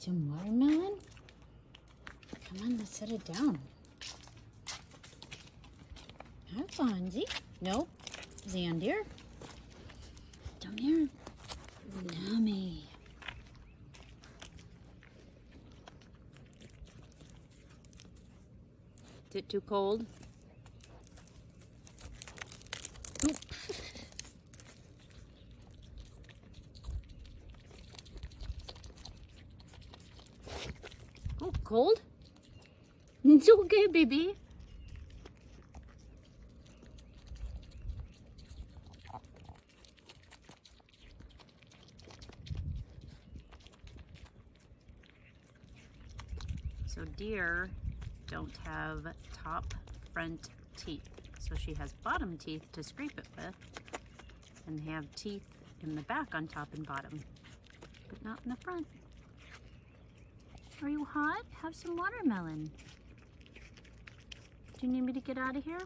some watermelon? Come on, let's set it down. Hi, Fonzie. Nope. Xander. Down here. Yummy. Is it too cold? Oop. Oh, cold? It's okay, baby. So deer don't have top front teeth. So she has bottom teeth to scrape it with, and they have teeth in the back on top and bottom, but not in the front. Are you hot? Have some watermelon. Do you need me to get out of here?